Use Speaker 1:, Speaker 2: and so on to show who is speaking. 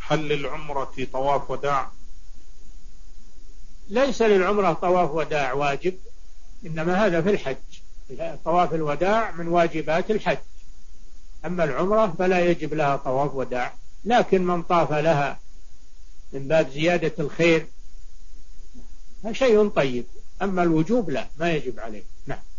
Speaker 1: هل للعمرة طواف وداع؟
Speaker 2: ليس للعمرة طواف وداع واجب، إنما هذا في الحج. طواف الوداع من واجبات الحج، أما العمرة فلا يجب لها طواف وداع، لكن من طاف لها من باب زيادة الخير شيء طيب، أما الوجوب لا، ما يجب عليه. نعم.